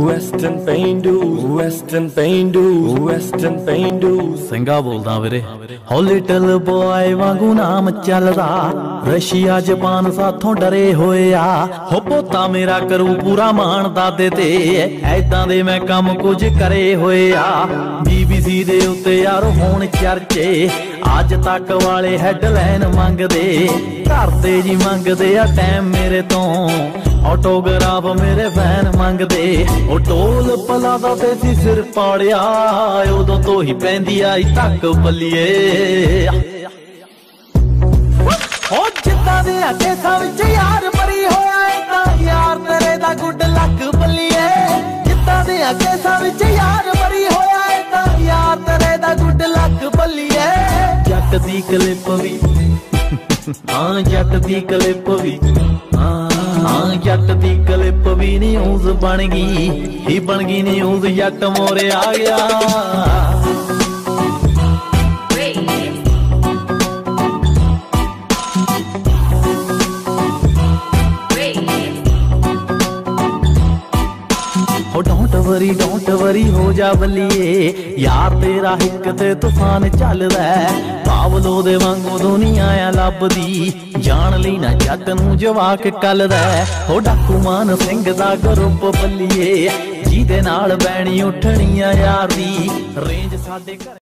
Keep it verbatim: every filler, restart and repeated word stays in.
Western Paindu, Western Paindu, Western Paindu. ਸਿੰਘਾ ਬੋਲਦਾ ਵੀਰੇ ਹੋ ਲਿਟਲ ਬॉय ਵਾਂਗੂ ਨਾਮ ਚੱਲਦਾ ਰਸ਼ੀਆ ਜਪਾਨ ਸਾਥੋਂ ਡਰੇ ਹੋਏ ਆ ਹੋ ਪੋਤਾ ਮੇਰਾ ਕਰੂ ਪੂਰਾ ਮਾਣ ਦਾਦੇ ਤੇ ਐਦਾਂ ਦੇ ਮੈਂ ਕੰਮ ਕੁਝ ਕਰੇ ਹੋਏ ਆ ਬੀਬੀਸੀ ਦੇ ਉੱਤੇ ਯਾਰ ਹੋਣ ਚਰਚੇ ਅੱਜ ਤੱਕ ਵਾਲੇ ਹੈਡਲਾਈਨ ਮੰਗਦੇ ਘਰ ਤੇ ਜੀ ਮੰਗਦੇ ਆ ਟਾਈਮ ਮੇਰੇ ਤੋਂ ਆਟੋਗ੍ਰਾਫ ਮੇਰੇ ਫੈਨ ਮੰਗਦੇ ਉਹ ਟੋਲ ਪਲਾ ਦਾ ਤੇ ਸੀ ਸਿਰ ਪਾੜਿਆ ਉਦੋਂ ਤੋਂ ਹੀ ਪੈਂਦੀ ਆਈ ਤੱਕ ਬੱਲੀਏ ਉਹ ਜਿੱਦਾਂ ਦੇ ਕੇਸਾਂ ਵਿੱਚ ਯਾਰ ਮਰੀ ਹੋਇਆ ਏ ਤਾਂ ਯਾਰ ਤੇਰੇ ਦਾ ਗੁੱਡ ਲੱਕ ਬੱਲੀਏ ਜਿੱਦਾਂ ਦੇ ਕੇਸਾਂ ਵਿੱਚ ਯਾਰ ਮਰੀ ਹੋਇਆ ਏ ਤਾਂ ਯਾਰ ਤੇਰੇ ਦਾ ਗੁੱਡ ਲੱਕ ਬੱਲੀਏ ਜੱਟ ਦੀ ਕਲਿੱਪ ਵੀ ਹਾਂ ਜੱਟ ਦੀ ਕਲਿੱਪ ਵੀ ਹਾਂ ਜੱਟ ਦੀ ਕਲਿੱਪ ਵੀ ਨਿਊਜ਼ ਬਣ ਗਈ ਹੀ ਬਣ ਗਈ ਨਿਊਜ਼ ਜੱਟ ਮੋਰੇ ਆ ਗਿਆ हो डोंट वरी डोंट वरी हो जा बल्लिए यार तेरा हिक ते तूफान चलदा पावलो दे वांगू दुनिया आ लभदी जान ली ना जट नूं जवाक कलदा हो डाकू मान सिंह दा ग्रुप बल्लिए जिहदे नाल बैणी उठणी आ यार दी रेंज साडे